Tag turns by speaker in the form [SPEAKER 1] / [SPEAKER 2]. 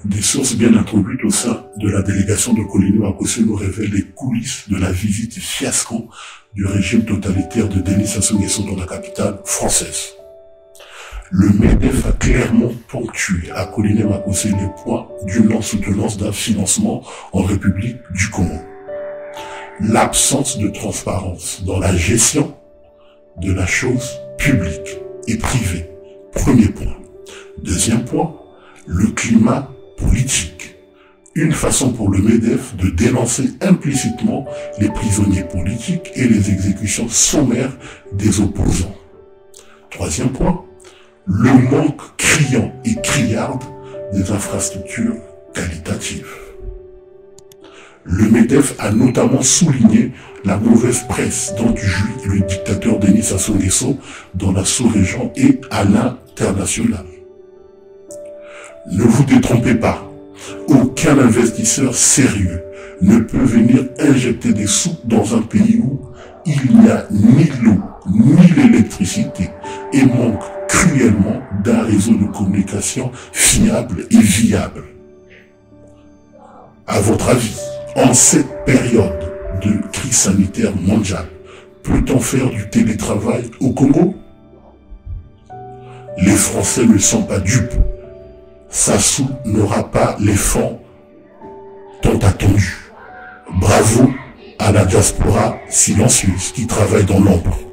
[SPEAKER 1] Des sources bien introduites au sein de la délégation de Coligny Makosé nous révèlent les coulisses de la visite fiasco du régime totalitaire de Denis Sassou Nguesso dans la capitale française. Le MEDEF a clairement ponctué à Coligny Makosé les points d'une non-soutenance d'un financement en République du Congo. L'absence de transparence dans la gestion de la chose publique et privée. Premier point. Deuxième point, le climat politique. Une façon pour le MEDEF de dénoncer implicitement les prisonniers politiques et les exécutions sommaires des opposants. Troisième point, le manque criant et criarde des infrastructures qualitatives. Le MEDEF a notamment souligné la mauvaise presse dont jouit le dictateur Denis Sassou Nguesso dans la sous-région et à l'international. Ne vous détrompez pas, aucun investisseur sérieux ne peut venir injecter des sous dans un pays où il n'y a ni l'eau ni l'électricité et manque cruellement d'un réseau de communication fiable et viable. À votre avis, en cette période de crise sanitaire mondiale, peut-on faire du télétravail au Congo? Les Français ne sont pas dupes. Sassou n'aura pas les fonds tant attendus. Bravo à la diaspora silencieuse qui travaille dans l'ombre.